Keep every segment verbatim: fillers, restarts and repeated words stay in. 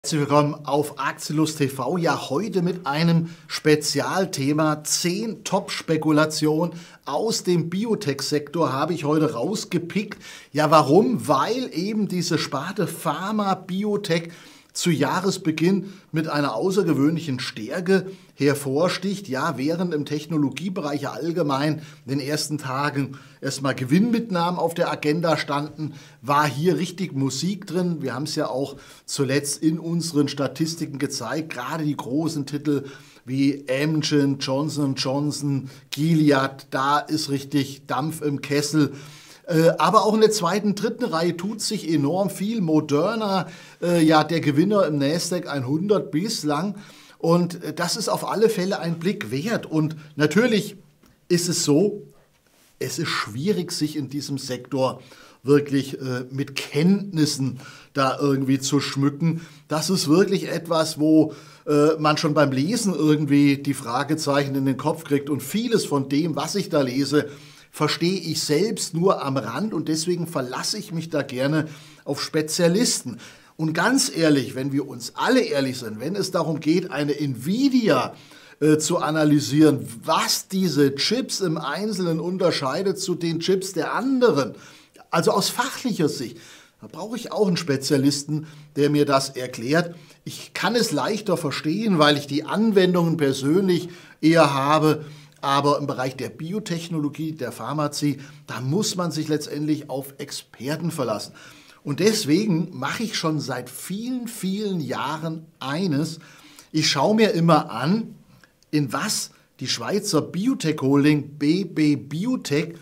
Herzlich willkommen auf Aktienlust T V. Ja, heute mit einem Spezialthema. zehn Top-Spekulationen aus dem Biotech-Sektor habe ich heute rausgepickt. Ja, warum? Weil eben diese Sparte Pharma, Biotech zu Jahresbeginn mit einer außergewöhnlichen Stärke hervorsticht. Ja, während im Technologiebereich allgemein in den ersten Tagen erstmal Gewinnmitnahmen auf der Agenda standen, war hier richtig Musik drin. Wir haben es ja auch zuletzt in unseren Statistiken gezeigt, gerade die großen Titel wie Amgen, Johnson und Johnson, Gilead, da ist richtig Dampf im Kessel. Aber auch in der zweiten, dritten Reihe tut sich enorm viel. Moderna, äh, ja, der Gewinner im Nasdaq hundert bislang. Und das ist auf alle Fälle ein Blick wert. Und natürlich ist es so, es ist schwierig, sich in diesem Sektor wirklich äh, mit Kenntnissen da irgendwie zu schmücken. Das ist wirklich etwas, wo äh, man schon beim Lesen irgendwie die Fragezeichen in den Kopf kriegt. Und vieles von dem, was ich da lese, verstehe ich selbst nur am Rand und deswegen verlasse ich mich da gerne auf Spezialisten. Und ganz ehrlich, wenn wir uns alle ehrlich sind, wenn es darum geht, eine Nvidia äh, zu analysieren, was diese Chips im Einzelnen unterscheidet zu den Chips der anderen, also aus fachlicher Sicht, da brauche ich auch einen Spezialisten, der mir das erklärt. Ich kann es leichter verstehen, weil ich die Anwendungen persönlich eher habe. Aber im Bereich der Biotechnologie, der Pharmazie, da muss man sich letztendlich auf Experten verlassen. Und deswegen mache ich schon seit vielen, vielen Jahren eines. Ich schaue mir immer an, in was die Schweizer Biotech Holding B B Biotech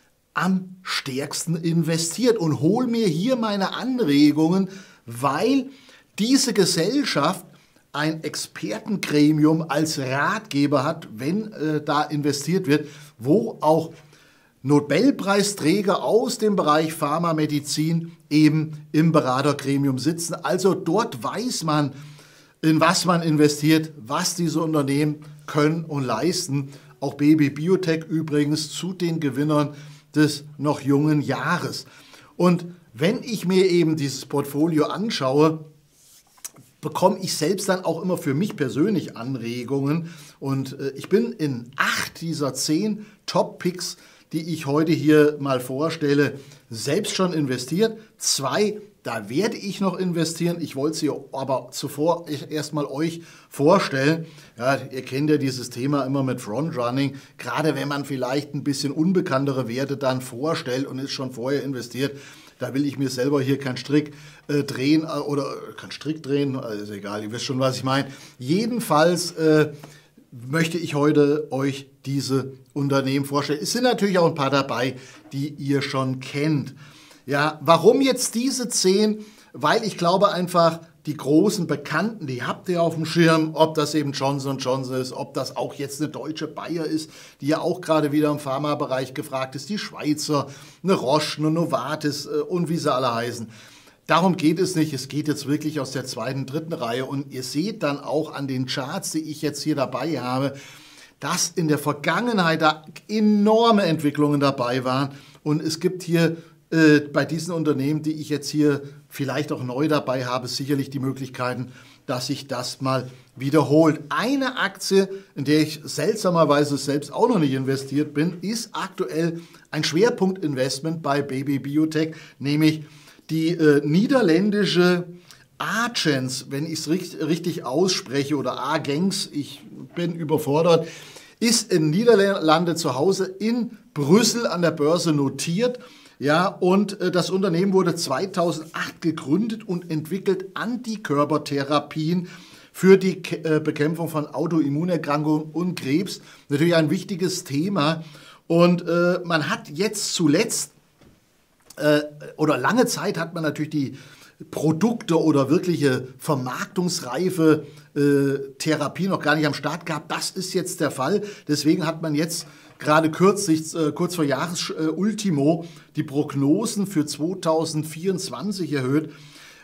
am stärksten investiert und hole mir hier meine Anregungen, weil diese Gesellschaft ein Expertengremium als Ratgeber hat, wenn äh, da investiert wird, wo auch Nobelpreisträger aus dem Bereich Pharmamedizin eben im Beratergremium sitzen. Also dort weiß man, in was man investiert, was diese Unternehmen können und leisten. Auch B B Biotech übrigens zu den Gewinnern des noch jungen Jahres. Und wenn ich mir eben dieses Portfolio anschaue, bekomme ich selbst dann auch immer für mich persönlich Anregungen. Und äh, ich bin in acht dieser zehn Top-Picks, die ich heute hier mal vorstelle, selbst schon investiert. Zwei, da werde ich noch investieren. Ich wollte sie aber zuvor erstmal euch vorstellen. Ja, ihr kennt ja dieses Thema immer mit Frontrunning. Gerade wenn man vielleicht ein bisschen unbekanntere Werte dann vorstellt und ist schon vorher investiert, da will ich mir selber hier keinen Strick äh, drehen äh, oder äh, keinen Strick drehen, also ist egal, ihr wisst schon, was ich meine. Jedenfalls äh, möchte ich heute euch diese Unternehmen vorstellen. Es sind natürlich auch ein paar dabei, die ihr schon kennt. Ja, warum jetzt diese zehn? Weil ich glaube einfach, die großen Bekannten, die habt ihr auf dem Schirm, ob das eben Johnson und Johnson ist, ob das auch jetzt eine deutsche Bayer ist, die ja auch gerade wieder im Pharmabereich gefragt ist, die Schweizer, eine Roche, eine Novartis und wie sie alle heißen. Darum geht es nicht, es geht jetzt wirklich aus der zweiten, dritten Reihe und ihr seht dann auch an den Charts, die ich jetzt hier dabei habe, dass in der Vergangenheit da enorme Entwicklungen dabei waren und es gibt hier äh, bei diesen Unternehmen, die ich jetzt hier vielleicht auch neu dabei habe, sicherlich die Möglichkeiten, dass sich das mal wiederholt. Eine Aktie, in der ich seltsamerweise selbst auch noch nicht investiert bin, ist aktuell ein Schwerpunktinvestment bei B B Biotech, nämlich die äh, niederländische Agens, wenn ich es richtig, richtig ausspreche, oder Agens, ich bin überfordert, ist in Niederlande zu Hause in Brüssel an der Börse notiert. Ja, und äh, das Unternehmen wurde zweitausendacht gegründet und entwickelt Antikörpertherapien für die Ke äh, Bekämpfung von Autoimmunerkrankungen und Krebs. Natürlich ein wichtiges Thema. Und äh, man hat jetzt zuletzt, äh, oder lange Zeit hat man natürlich die Produkte oder wirkliche vermarktungsreife äh, Therapie noch gar nicht am Start gehabt. Das ist jetzt der Fall. Deswegen hat man jetzt gerade kürzlich, äh, kurz vor Jahresultimo, die Prognosen für zweitausendvierundzwanzig erhöht.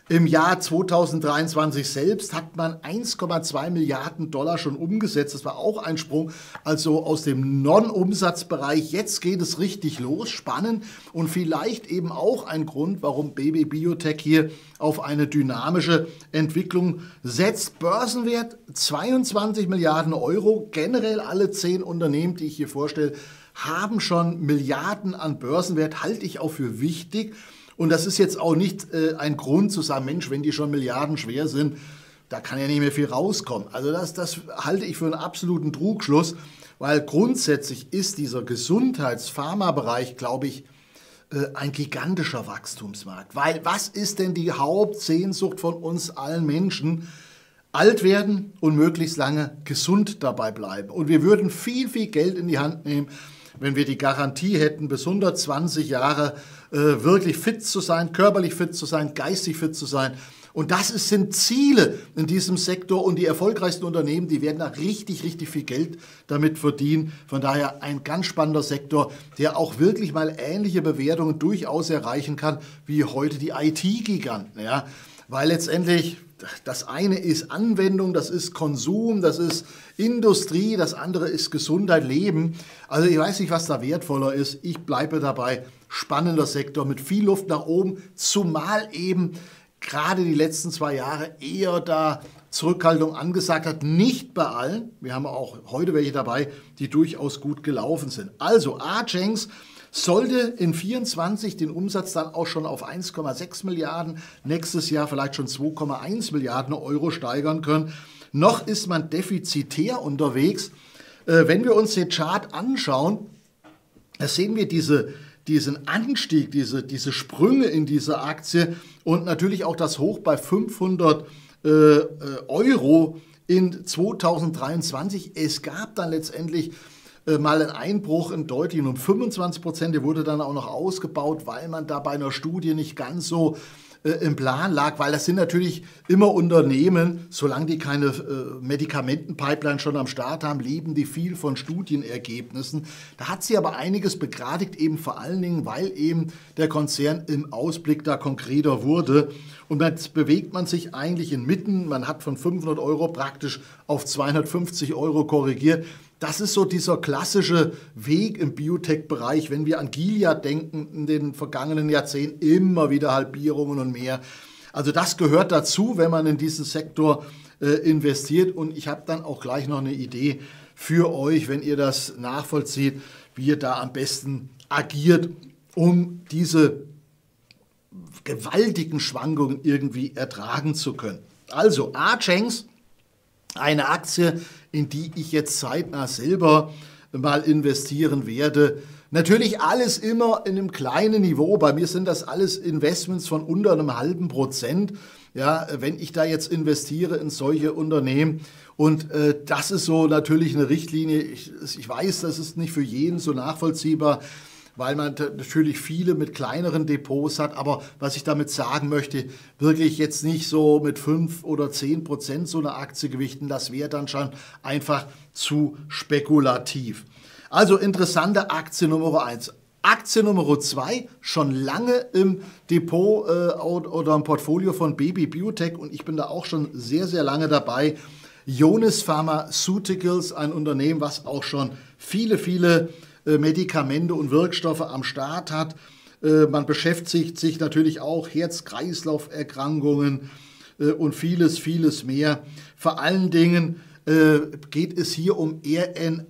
Im Jahr zweitausenddreiundzwanzig selbst hat man eins Komma zwei Milliarden Dollar schon umgesetzt. Das war auch ein Sprung, also aus dem Non-Umsatzbereich. Jetzt geht es richtig los, spannend und vielleicht eben auch ein Grund, warum B B Biotech hier auf eine dynamische Entwicklung setzt. Börsenwert zweiundzwanzig Milliarden Euro. Generell alle zehn Unternehmen, die ich hier vorstelle, haben schon Milliarden an Börsenwert, halte ich auch für wichtig. Und das ist jetzt auch nicht äh, ein Grund zu sagen, Mensch, wenn die schon Milliarden schwer sind, da kann ja nicht mehr viel rauskommen. Also das, das halte ich für einen absoluten Trugschluss, weil grundsätzlich ist dieser Gesundheits-Pharma-Bereich, glaube ich, äh, ein gigantischer Wachstumsmarkt. Weil was ist denn die Hauptsehnsucht von uns allen Menschen? Alt werden und möglichst lange gesund dabei bleiben. Und wir würden viel, viel Geld in die Hand nehmen, wenn wir die Garantie hätten, bis hundertzwanzig Jahre äh, wirklich fit zu sein, körperlich fit zu sein, geistig fit zu sein. Und das ist, sind Ziele in diesem Sektor und die erfolgreichsten Unternehmen, die werden da richtig, richtig viel Geld damit verdienen. Von daher ein ganz spannender Sektor, der auch wirklich mal ähnliche Bewertungen durchaus erreichen kann, wie heute die I T-Giganten. Ja? Weil letztendlich das eine ist Anwendung, das ist Konsum, das ist Industrie, das andere ist Gesundheit, Leben. Also ich weiß nicht, was da wertvoller ist. Ich bleibe dabei. Spannender Sektor mit viel Luft nach oben, zumal eben gerade die letzten zwei Jahre eher da Zurückhaltung angesagt hat. Nicht bei allen. Wir haben auch heute welche dabei, die durchaus gut gelaufen sind. Also Argenx sollte in vierundzwanzig den Umsatz dann auch schon auf eins Komma sechs Milliarden, nächstes Jahr vielleicht schon zwei Komma eins Milliarden Euro steigern können. Noch ist man defizitär unterwegs. Äh, wenn wir uns den Chart anschauen, da sehen wir diese, diesen Anstieg, diese, diese Sprünge in dieser Aktie und natürlich auch das Hoch bei fünfhundert äh, Euro in zweitausenddreiundzwanzig. Es gab dann letztendlich mal ein Einbruch in deutlichen um fünfundzwanzig Prozent, der wurde dann auch noch ausgebaut, weil man da bei einer Studie nicht ganz so äh, im Plan lag, weil das sind natürlich immer Unternehmen, solange die keine äh, Medikamentenpipeline schon am Start haben, leben die viel von Studienergebnissen. Da hat sie aber einiges begradigt, eben vor allen Dingen, weil eben der Konzern im Ausblick da konkreter wurde. Und jetzt bewegt man sich eigentlich inmitten, man hat von fünfhundert Euro praktisch auf zweihundertfünfzig Euro korrigiert. Das ist so dieser klassische Weg im Biotech-Bereich, wenn wir an Gilead denken, in den vergangenen Jahrzehnten immer wieder Halbierungen und mehr. Also das gehört dazu, wenn man in diesen Sektor äh, investiert. Und ich habe dann auch gleich noch eine Idee für euch, wenn ihr das nachvollzieht, wie ihr da am besten agiert, um diese gewaltigen Schwankungen irgendwie ertragen zu können. Also Argenx, eine Aktie, in die ich jetzt zeitnah selber mal investieren werde. Natürlich alles immer in einem kleinen Niveau. Bei mir sind das alles Investments von unter einem halben Prozent. Ja, wenn ich da jetzt investiere in solche Unternehmen. Und äh, das ist so natürlich eine Richtlinie. Ich, ich weiß, das ist nicht für jeden so nachvollziehbar, weil man natürlich viele mit kleineren Depots hat. Aber was ich damit sagen möchte, wirklich jetzt nicht so mit fünf oder zehn Prozent so eine Aktie gewichten, das wäre dann schon einfach zu spekulativ. Also interessante Aktie Nummer eins. Aktie Nummer zwei, schon lange im Depot äh, oder im Portfolio von B B Biotech und ich bin da auch schon sehr, sehr lange dabei. Ionis Pharmaceuticals, ein Unternehmen, was auch schon viele, viele Medikamente und Wirkstoffe am Start hat. Man beschäftigt sich natürlich auch Herz-Kreislauf-Erkrankungen und vieles, vieles mehr. Vor allen Dingen geht es hier um R N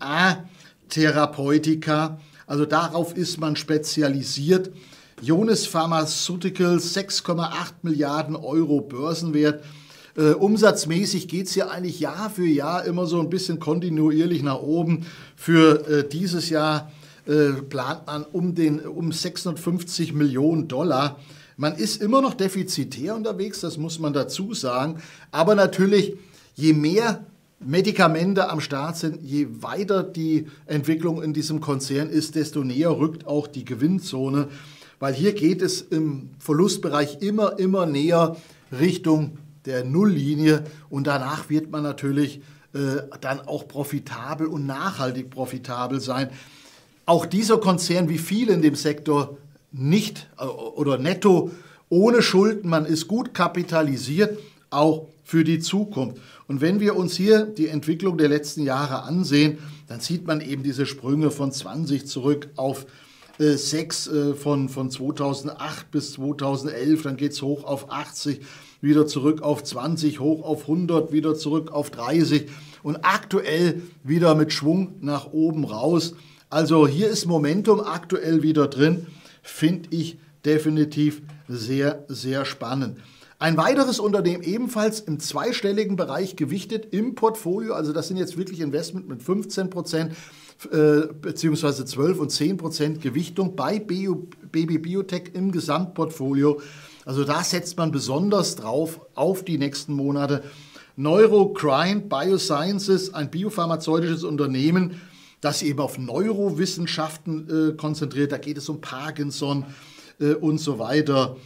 A-Therapeutika. Also darauf ist man spezialisiert. Ionis Pharmaceuticals, sechs Komma acht Milliarden Euro Börsenwert. Äh, umsatzmäßig geht es ja eigentlich Jahr für Jahr immer so ein bisschen kontinuierlich nach oben. Für äh, dieses Jahr äh, plant man um, den, um sechshundertfünfzig Millionen Dollar. Man ist immer noch defizitär unterwegs, das muss man dazu sagen. Aber natürlich, je mehr Medikamente am Start sind, je weiter die Entwicklung in diesem Konzern ist, desto näher rückt auch die Gewinnzone. Weil hier geht es im Verlustbereich immer, immer näher Richtung der Nulllinie und danach wird man natürlich äh, dann auch profitabel und nachhaltig profitabel sein. Auch dieser Konzern, wie viele in dem Sektor, nicht äh, oder netto ohne Schulden, man ist gut kapitalisiert, auch für die Zukunft. Und wenn wir uns hier die Entwicklung der letzten Jahre ansehen, dann sieht man eben diese Sprünge von zwanzig zurück auf äh, sechs, äh, von, von zweitausendacht bis zweitausendelf, dann geht es hoch auf achtzig, wieder zurück auf zwanzig, hoch auf hundert, wieder zurück auf dreißig und aktuell wieder mit Schwung nach oben raus. Also hier ist Momentum aktuell wieder drin, finde ich definitiv sehr, sehr spannend. Ein weiteres Unternehmen ebenfalls im zweistelligen Bereich gewichtet im Portfolio, also das sind jetzt wirklich Investment mit fünfzehn Prozent äh, beziehungsweise zwölf und zehn Prozent Gewichtung bei Bio, Baby Biotech im Gesamtportfolio. Also da setzt man besonders drauf auf die nächsten Monate. Neurocrine Biosciences, ein biopharmazeutisches Unternehmen, das eben auf Neurowissenschaften äh, konzentriert. Da geht es um Parkinson äh, und so weiter.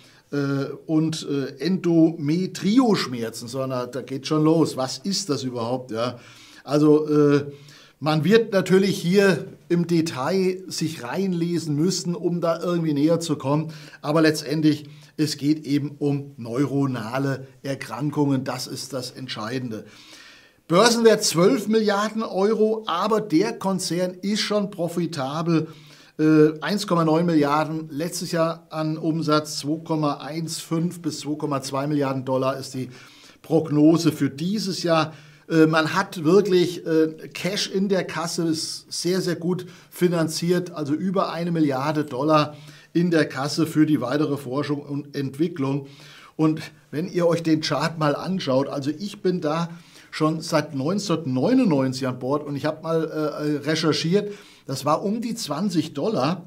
Und Endometrioschmerzen, sondern da geht schon los. Was ist das überhaupt? Ja? Also man wird natürlich hier im Detail sich reinlesen müssen, um da irgendwie näher zu kommen. Aber letztendlich, es geht eben um neuronale Erkrankungen. Das ist das Entscheidende. Börsenwert zwölf Milliarden Euro, aber der Konzern ist schon profitabel. eins Komma neun Milliarden letztes Jahr an Umsatz, zwei Komma fünfzehn bis zwei Komma zwei Milliarden Dollar ist die Prognose für dieses Jahr. Man hat wirklich Cash in der Kasse, ist sehr, sehr gut finanziert, also über eine Milliarde Dollar in der Kasse für die weitere Forschung und Entwicklung. Und wenn ihr euch den Chart mal anschaut, also ich bin da schon seit neunzehnhundertneunundneunzig an Bord und ich habe mal äh, recherchiert, das war um die zwanzig Dollar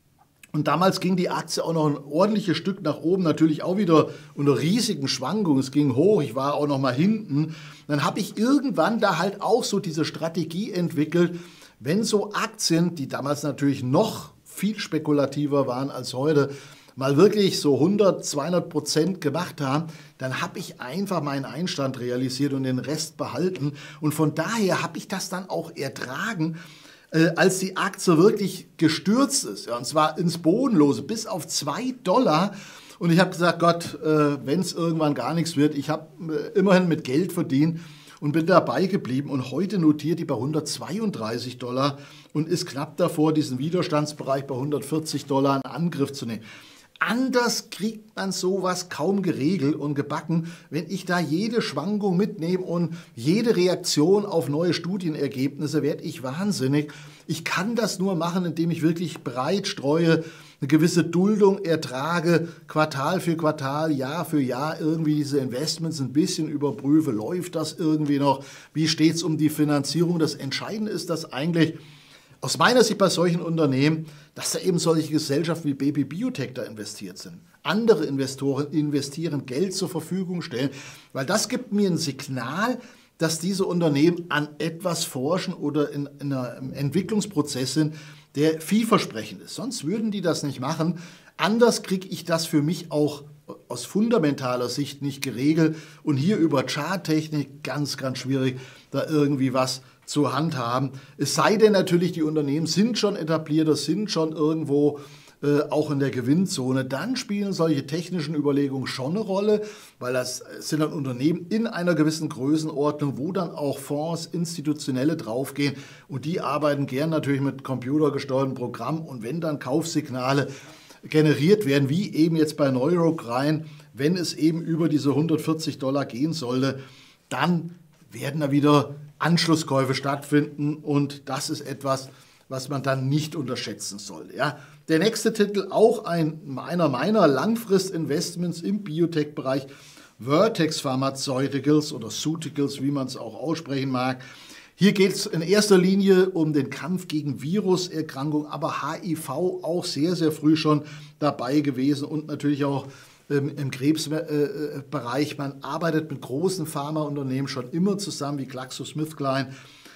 und damals ging die Aktie auch noch ein ordentliches Stück nach oben, natürlich auch wieder unter riesigen Schwankungen. Es ging hoch, ich war auch noch mal hinten. Dann habe ich irgendwann da halt auch so diese Strategie entwickelt, wenn so Aktien, die damals natürlich noch viel spekulativer waren als heute, mal wirklich so hundert, zweihundert Prozent gemacht haben, dann habe ich einfach meinen Einstand realisiert und den Rest behalten. Und von daher habe ich das dann auch ertragen, äh, als die Aktie wirklich gestürzt ist. Ja, und zwar ins Bodenlose, bis auf zwei Dollar. Und ich habe gesagt, Gott, äh, wenn es irgendwann gar nichts wird, ich habe äh, immerhin mit Geld verdient und bin dabei geblieben. Und heute notiert die bei hundertzweiunddreißig Dollar und ist knapp davor, diesen Widerstandsbereich bei hundertvierzig Dollar in Angriff zu nehmen. Anders kriegt man sowas kaum geregelt und gebacken, wenn ich da jede Schwankung mitnehme und jede Reaktion auf neue Studienergebnisse, werde ich wahnsinnig. Ich kann das nur machen, indem ich wirklich breit streue, eine gewisse Duldung ertrage, Quartal für Quartal, Jahr für Jahr irgendwie diese Investments ein bisschen überprüfe. Läuft das irgendwie noch? Wie steht es um die Finanzierung? Das Entscheidende ist, dass eigentlich aus meiner Sicht bei solchen Unternehmen, dass da eben solche Gesellschaften wie Baby Biotech da investiert sind. Andere Investoren investieren, Geld zur Verfügung stellen, weil das gibt mir ein Signal, dass diese Unternehmen an etwas forschen oder in, in einem Entwicklungsprozess sind, der vielversprechend ist. Sonst würden die das nicht machen. Anders kriege ich das für mich auch aus fundamentaler Sicht nicht geregelt. Und hier über Charttechnik ganz, ganz schwierig, da irgendwie was zu handhaben. Es sei denn natürlich, die Unternehmen sind schon etabliert, das sind schon irgendwo äh, auch in der Gewinnzone. Dann spielen solche technischen Überlegungen schon eine Rolle, weil das sind dann Unternehmen in einer gewissen Größenordnung, wo dann auch Fonds, Institutionelle draufgehen und die arbeiten gern natürlich mit computergesteuerten Programmen und wenn dann Kaufsignale generiert werden, wie eben jetzt bei Neurocrine, wenn es eben über diese hundertvierzig Dollar gehen sollte, dann werden da wieder Anschlusskäufe stattfinden und das ist etwas, was man dann nicht unterschätzen soll. Ja. Der nächste Titel, auch ein, einer meiner Langfristinvestments im Biotech-Bereich, Vertex Pharmaceuticals oder Suticals, wie man es auch aussprechen mag. Hier geht es in erster Linie um den Kampf gegen Viruserkrankungen, aber H I V auch sehr, sehr früh schon dabei gewesen und natürlich auch im Krebsbereich. Man arbeitet mit großen Pharmaunternehmen schon immer zusammen, wie GlaxoSmithKline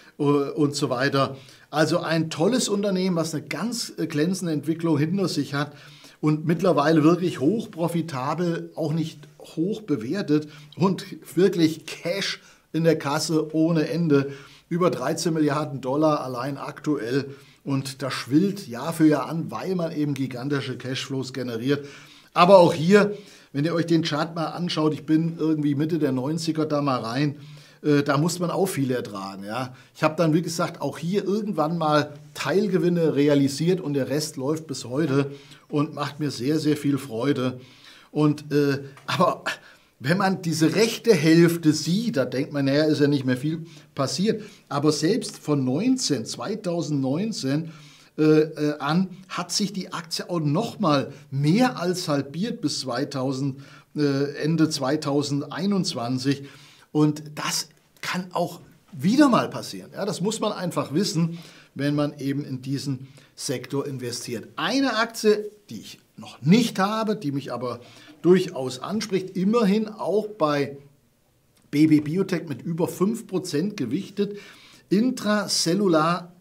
und so weiter. Also ein tolles Unternehmen, was eine ganz glänzende Entwicklung hinter sich hat und mittlerweile wirklich hoch profitabel, auch nicht hoch bewertet und wirklich Cash in der Kasse ohne Ende. Über dreizehn Milliarden Dollar allein aktuell und das schwillt Jahr für Jahr an, weil man eben gigantische Cashflows generiert. Aber auch hier wenn ihr euch den Chart mal anschaut, ich bin irgendwie Mitte der neunziger da mal rein, äh, da muss man auch viel ertragen. Ja. Ich habe dann, wie gesagt, auch hier irgendwann mal Teilgewinne realisiert und der Rest läuft bis heute und macht mir sehr, sehr viel Freude. Und, äh, aber wenn man diese rechte Hälfte sieht, da denkt man, naja, ist ja nicht mehr viel passiert. Aber selbst von neunzehn, zweitausendneunzehn äh, äh, an hat sich die Aktie auch nochmal mehr als halbiert bis zweitausend, äh, Ende zweitausendeinundzwanzig. Und das kann auch wieder mal passieren. Ja, das muss man einfach wissen, wenn man eben in diesen Sektor investiert. Eine Aktie, die ich noch nicht habe, die mich aber durchaus anspricht, immerhin auch bei B B Biotech mit über fünf Prozent gewichtet, Intracellular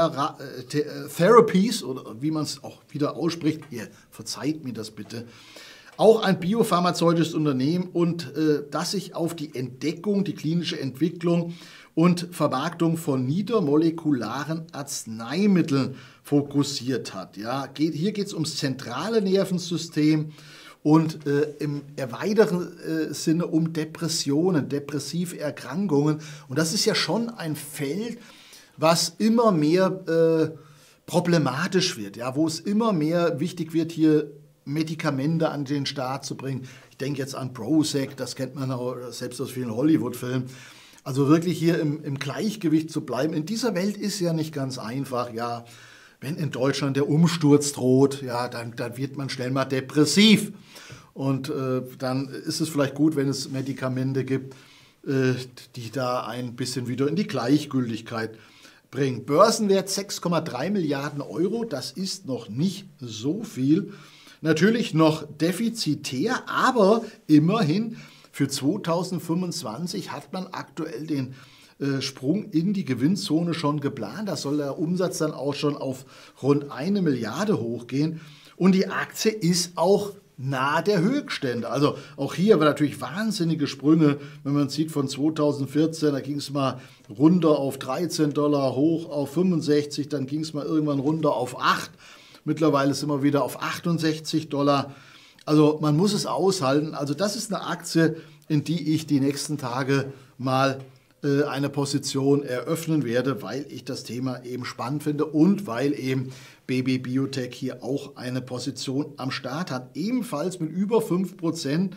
Therapies, oder wie man es auch wieder ausspricht, ihr verzeiht mir das bitte, auch ein biopharmazeutisches Unternehmen und äh, das sich auf die Entdeckung, die klinische Entwicklung und Vermarktung von niedermolekularen Arzneimitteln fokussiert hat. Ja, geht, hier geht es ums zentrale Nervensystem und äh, im erweiterten äh, Sinne um Depressionen, depressive Erkrankungen. Und das ist ja schon ein Feld, was immer mehr äh, problematisch wird, ja, wo es immer mehr wichtig wird, hier Medikamente an den Start zu bringen. Ich denke jetzt an Prozac, das kennt man auch selbst aus vielen Hollywood-Filmen. Also wirklich hier im, im Gleichgewicht zu bleiben. In dieser Welt ist ja nicht ganz einfach, ja. Wenn in Deutschland der Umsturz droht, ja, dann, dann wird man schnell mal depressiv. Und äh, dann ist es vielleicht gut, wenn es Medikamente gibt, äh, die da ein bisschen wieder in die Gleichgültigkeit bringen. Börsenwert sechs Komma drei Milliarden Euro, das ist noch nicht so viel. Natürlich noch defizitär, aber immerhin für zweitausendfünfundzwanzig hat man aktuell den äh, Sprung in die Gewinnzone schon geplant. Da soll der Umsatz dann auch schon auf rund eine Milliarde hochgehen. Und die Aktie ist auch nahe der Höchststände. Also auch hier aber natürlich wahnsinnige Sprünge, wenn man sieht von zweitausendvierzehn, da ging es mal runter auf dreizehn Dollar, hoch auf fünfundsechzig, dann ging es mal irgendwann runter auf acht. Mittlerweile sind wir wieder auf achtundsechzig Dollar. Also man muss es aushalten. Also das ist eine Aktie, in die ich die nächsten Tage mal äh, eine Position eröffnen werde, weil ich das Thema eben spannend finde und weil eben B B Biotech hier auch eine Position am Start hat. Ebenfalls mit über fünf Prozent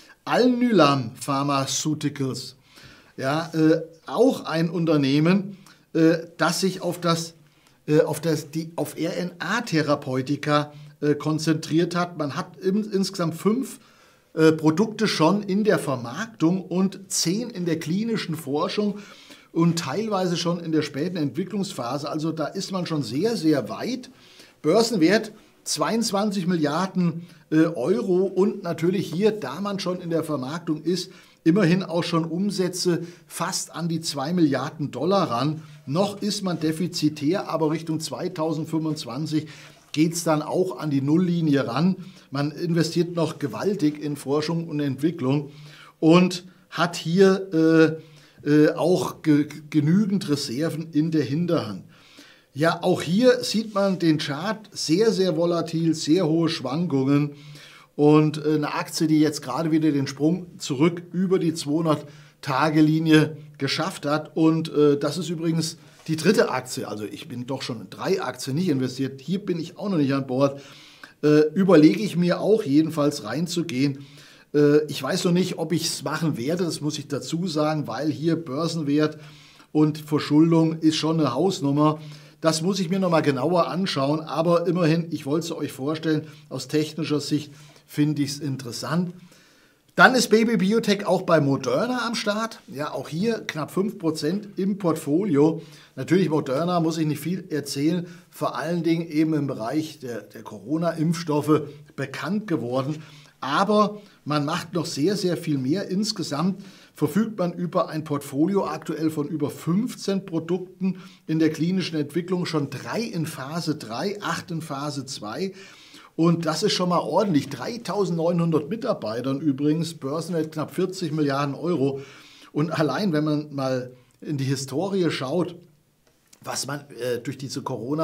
Alnylam Pharmaceuticals. Ja, äh, auch ein Unternehmen, äh, das sich auf das auf, das, die, auf R N A-Therapeutika äh, konzentriert hat. Man hat im, insgesamt fünf äh, Produkte schon in der Vermarktung und zehn in der klinischen Forschung und teilweise schon in der späten Entwicklungsphase. Also da ist man schon sehr, sehr weit. Börsenwert zweiundzwanzig Milliarden äh, Euro und natürlich hier, da man schon in der Vermarktung ist, immerhin auch schon Umsätze fast an die zwei Milliarden Dollar ran. Noch ist man defizitär, aber Richtung zweitausendfünfundzwanzig geht es dann auch an die Nulllinie ran. Man investiert noch gewaltig in Forschung und Entwicklung und hat hier äh, äh, auch ge genügend Reserven in der Hinterhand. Ja, auch hier sieht man den Chart sehr, sehr volatil, sehr hohe Schwankungen. Und eine Aktie, die jetzt gerade wieder den Sprung zurück über die zweihundert-Tage-Linie geschafft hat. Und äh, das ist übrigens die dritte Aktie. Also ich bin doch schon in drei Aktien nicht investiert. Hier bin ich auch noch nicht an Bord. Äh, überlege ich mir auch jedenfalls reinzugehen. Äh, ich weiß noch nicht, ob ich es machen werde. Das muss ich dazu sagen, weil hier Börsenwert und Verschuldung ist schon eine Hausnummer. Das muss ich mir noch mal genauer anschauen. Aber immerhin, ich wollte es euch vorstellen, aus technischer Sicht finde ich es interessant. Dann ist B B Biotech auch bei Moderna am Start. Ja, auch hier knapp fünf Prozent im Portfolio. Natürlich Moderna, muss ich nicht viel erzählen. Vor allen Dingen eben im Bereich der, der Corona-Impfstoffe bekannt geworden. Aber man macht noch sehr, sehr viel mehr. Insgesamt verfügt man über ein Portfolio aktuell von über fünfzehn Produkten in der klinischen Entwicklung. Schon drei in Phase drei, acht in Phase zwei. Und das ist schon mal ordentlich. dreitausendneunhundert Mitarbeitern übrigens, Börsenwert knapp vierzig Milliarden Euro. Und allein, wenn man mal in die Historie schaut, was man äh, durch diese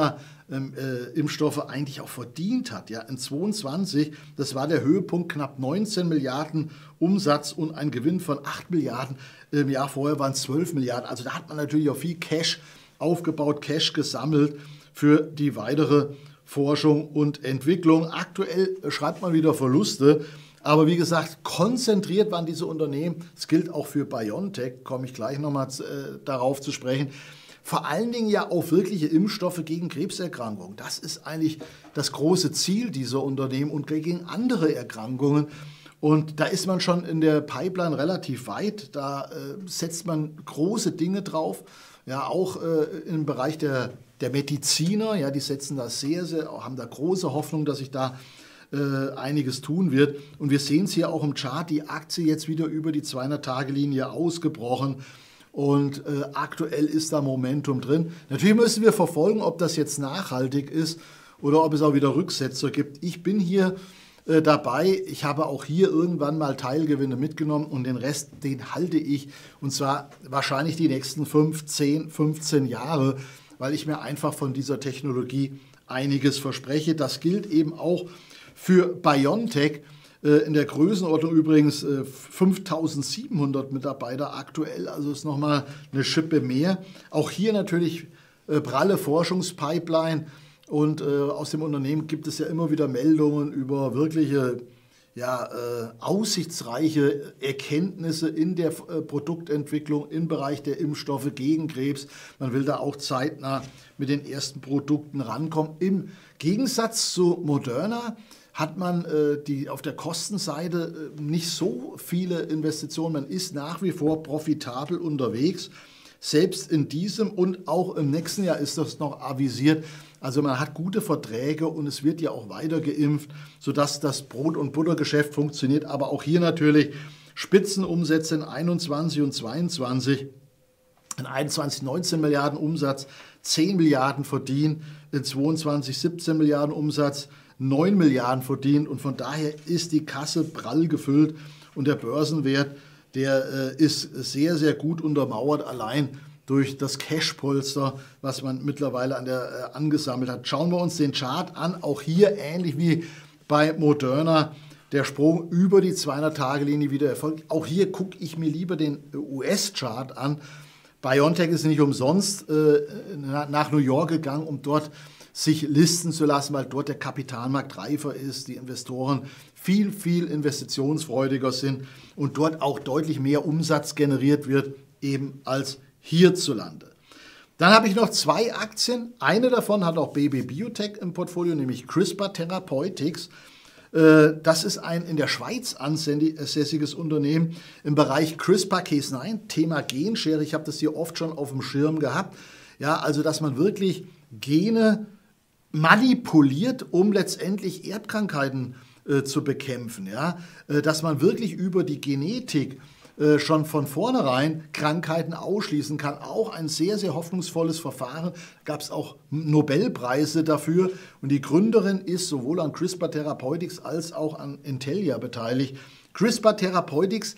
Corona-Impfstoffe ähm, äh, eigentlich auch verdient hat. Ja, in zweiundzwanzig, das war der Höhepunkt, knapp neunzehn Milliarden Umsatz und ein Gewinn von acht Milliarden. Im Jahr vorher waren es zwölf Milliarden. Also da hat man natürlich auch viel Cash aufgebaut, Cash gesammelt für die weitere Forschung und Entwicklung. Aktuell schreibt man wieder Verluste. Aber wie gesagt, konzentriert waren diese Unternehmen. Das gilt auch für BioNTech, komme ich gleich nochmal äh, darauf zu sprechen. Vor allen Dingen ja auf wirkliche Impfstoffe gegen Krebserkrankungen. Das ist eigentlich das große Ziel dieser Unternehmen und gegen andere Erkrankungen. Und da ist man schon in der Pipeline relativ weit. Da äh, setzt man große Dinge drauf. Ja, auch äh, im Bereich der, der Mediziner. Ja, die setzen da sehr, sehr, haben da große Hoffnung, dass sich da äh, einiges tun wird. Und wir sehen es hier auch im Chart, die Aktie jetzt wieder über die zweihundert-Tage-Linie ausgebrochen. Und äh, aktuell ist da Momentum drin. Natürlich müssen wir verfolgen, ob das jetzt nachhaltig ist oder ob es auch wieder Rücksetzer gibt. Ich bin hier äh, dabei. Ich habe auch hier irgendwann mal Teilgewinne mitgenommen und den Rest, den halte ich. Und zwar wahrscheinlich die nächsten fünf, zehn, fünfzehn Jahre, weil ich mir einfach von dieser Technologie einiges verspreche. Das gilt eben auch für BioNTech. In der Größenordnung übrigens fünftausendsiebenhundert Mitarbeiter aktuell, also ist nochmal eine Schippe mehr. Auch hier natürlich äh, pralle Forschungspipeline und äh, aus dem Unternehmen gibt es ja immer wieder Meldungen über wirkliche ja, äh, aussichtsreiche Erkenntnisse in der äh, Produktentwicklung im Bereich der Impfstoffe gegen Krebs. Man will da auch zeitnah mit den ersten Produkten rankommen. Im Gegensatz zu Moderna hat man äh, die, auf der Kostenseite äh, nicht so viele Investitionen. Man ist nach wie vor profitabel unterwegs. Selbst in diesem und auch im nächsten Jahr ist das noch avisiert. Also man hat gute Verträge und es wird ja auch weiter geimpft, sodass das Brot- und Buttergeschäft funktioniert. Aber auch hier natürlich Spitzenumsätze in einundzwanzig und zweiundzwanzig. In einundzwanzig neunzehn Milliarden Umsatz, zehn Milliarden verdient, in zweiundzwanzig siebzehn Milliarden Umsatz, neun Milliarden verdient und von daher ist die Kasse prall gefüllt und der Börsenwert, der äh, ist sehr, sehr gut untermauert, allein durch das Cashpolster, was man mittlerweile an der, äh, angesammelt hat. Schauen wir uns den Chart an, auch hier ähnlich wie bei Moderna, der Sprung über die zweihundert-Tage-Linie wieder erfolgt. Auch hier gucke ich mir lieber den U S-Chart an. BioNTech ist nicht umsonst äh, nach New York gegangen, um dort sich listen zu lassen, weil dort der Kapitalmarkt reifer ist, die Investoren viel, viel investitionsfreudiger sind und dort auch deutlich mehr Umsatz generiert wird, eben als hierzulande. Dann habe ich noch zwei Aktien. Eine davon hat auch B B Biotech im Portfolio, nämlich CRISPR Therapeutics. Das ist ein in der Schweiz ansässiges Unternehmen im Bereich CRISPR Cas neun, Thema Genschere. Ich habe das hier oft schon auf dem Schirm gehabt. Ja, also dass man wirklich Gene manipuliert, um letztendlich Erbkrankheiten äh, zu bekämpfen. Ja? Äh, dass man wirklich über die Genetik äh, schon von vornherein Krankheiten ausschließen kann. Auch ein sehr, sehr hoffnungsvolles Verfahren. Gab es auch Nobelpreise dafür. Und die Gründerin ist sowohl an CRISPR Therapeutics als auch an Intellia beteiligt. CRISPR Therapeutics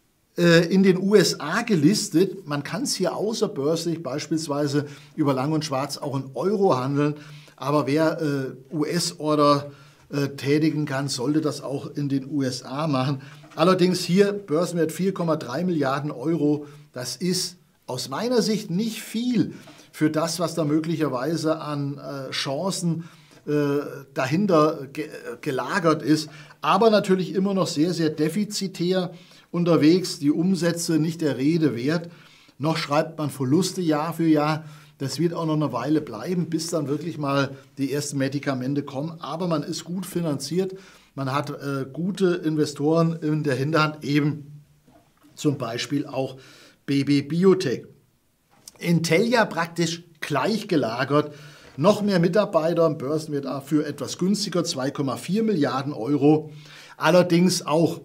in den U S A gelistet. Man kann es hier außerbörslich beispielsweise über Lang und Schwarz auch in Euro handeln. Aber wer äh, U S-Order äh, tätigen kann, sollte das auch in den U S A machen. Allerdings hier Börsenwert vier Komma drei Milliarden Euro. Das ist aus meiner Sicht nicht viel für das, was da möglicherweise an äh, Chancen äh, dahinter ge gelagert ist. Aber natürlich immer noch sehr, sehr defizitär unterwegs. Die Umsätze nicht der Rede wert. Noch schreibt man Verluste Jahr für Jahr. Das wird auch noch eine Weile bleiben, bis dann wirklich mal die ersten Medikamente kommen. Aber man ist gut finanziert. Man hat äh, gute Investoren in der Hinterhand, eben zum Beispiel auch B B Biotech. Intellia praktisch gleich gelagert. Noch mehr Mitarbeiter, im Börsenwert dafür etwas günstiger, zwei Komma vier Milliarden Euro. Allerdings auch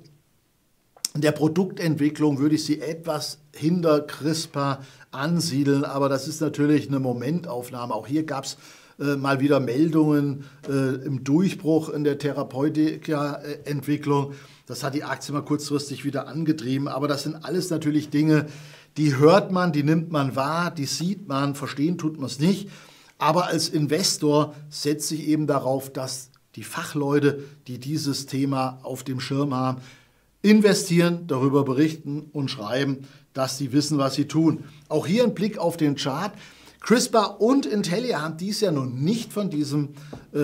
in der Produktentwicklung würde ich sie etwas hinter CRISPR ansiedeln, aber das ist natürlich eine Momentaufnahme. Auch hier gab es äh, mal wieder Meldungen äh, im Durchbruch in der Therapeutika-Entwicklung. Das hat die Aktie mal kurzfristig wieder angetrieben, aber das sind alles natürlich Dinge, die hört man, die nimmt man wahr, die sieht man, verstehen tut man es nicht. Aber als Investor setze ich eben darauf, dass die Fachleute, die dieses Thema auf dem Schirm haben, investieren, darüber berichten und schreiben, dass sie wissen, was sie tun. Auch hier ein Blick auf den Chart. CRISPR und Intellia haben dies Jahr noch nicht von diesem äh,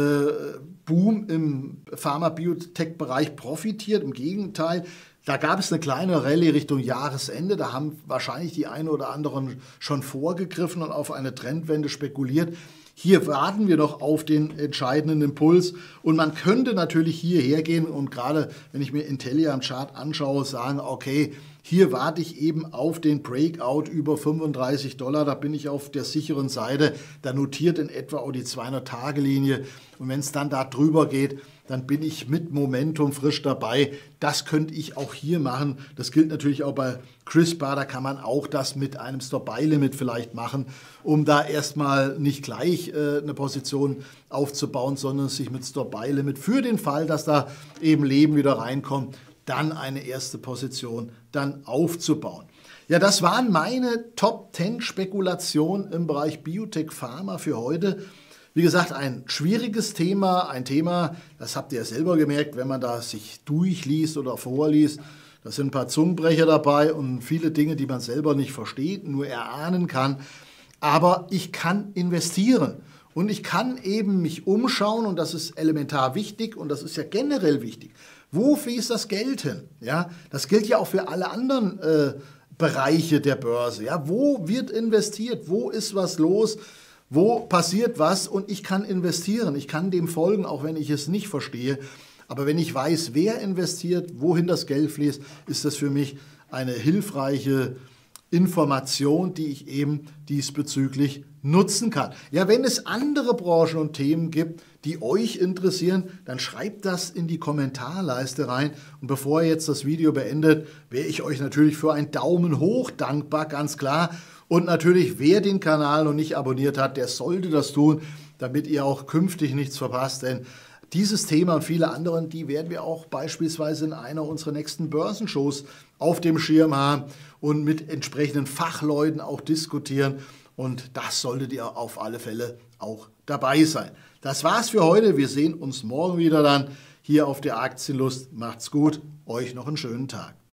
Boom im Pharma-Biotech-Bereich profitiert. Im Gegenteil, da gab es eine kleine Rallye Richtung Jahresende. Da haben wahrscheinlich die einen oder anderen schon vorgegriffen und auf eine Trendwende spekuliert. Hier warten wir noch auf den entscheidenden Impuls und man könnte natürlich hierher gehen und gerade wenn ich mir Intellia am Chart anschaue, sagen, okay, hier warte ich eben auf den Breakout über fünfunddreißig Dollar, da bin ich auf der sicheren Seite, da notiert in etwa auch die zweihundert-Tage-Linie und wenn es dann da drüber geht, dann bin ich mit Momentum frisch dabei. Das könnte ich auch hier machen. Das gilt natürlich auch bei CRISPR, da kann man auch das mit einem Stop-Buy-Limit vielleicht machen, um da erstmal nicht gleich äh, eine Position aufzubauen, sondern sich mit Stop-Buy-Limit für den Fall, dass da eben Leben wieder reinkommt, dann eine erste Position dann aufzubauen. Ja, das waren meine Top zehn Spekulationen im Bereich Biotech Pharma für heute. Wie gesagt, ein schwieriges Thema, ein Thema, das habt ihr ja selber gemerkt, wenn man da sich durchliest oder vorliest. Da sind ein paar Zungenbrecher dabei und viele Dinge, die man selber nicht versteht, nur erahnen kann. Aber ich kann investieren und ich kann eben mich umschauen und das ist elementar wichtig und das ist ja generell wichtig. Wo fließt das Geld hin? Ja, das gilt ja auch für alle anderen äh, Bereiche der Börse. Ja, wo wird investiert? Wo ist was los? Wo passiert was und ich kann investieren, ich kann dem folgen, auch wenn ich es nicht verstehe. Aber wenn ich weiß, wer investiert, wohin das Geld fließt, ist das für mich eine hilfreiche Information, die ich eben diesbezüglich nutzen kann. Ja, wenn es andere Branchen und Themen gibt, die euch interessieren, dann schreibt das in die Kommentarleiste rein. Und bevor ihr jetzt das Video beendet, wäre ich euch natürlich für einen Daumen hoch dankbar, ganz klar. Und natürlich, wer den Kanal noch nicht abonniert hat, der sollte das tun, damit ihr auch künftig nichts verpasst. Denn dieses Thema und viele andere, die werden wir auch beispielsweise in einer unserer nächsten Börsenshows auf dem Schirm haben und mit entsprechenden Fachleuten auch diskutieren. Und das solltet ihr auf alle Fälle auch dabei sein. Das war's für heute. Wir sehen uns morgen wieder dann hier auf der Aktienlust. Macht's gut. Euch noch einen schönen Tag.